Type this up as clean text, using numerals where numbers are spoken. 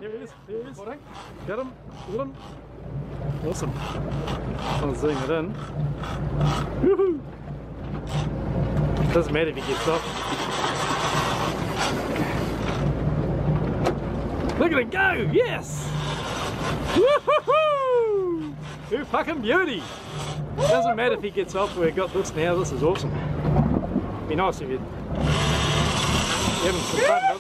There he is. There he is. Got him. Got him. Awesome. I'll zoom it in. Woohoo! Doesn't matter if he gets off. Look at it go! Yes! Woohoo! You fucking beauty! Doesn't matter if he gets off. We've got this now. This is awesome. Be nice if you'd having some fun.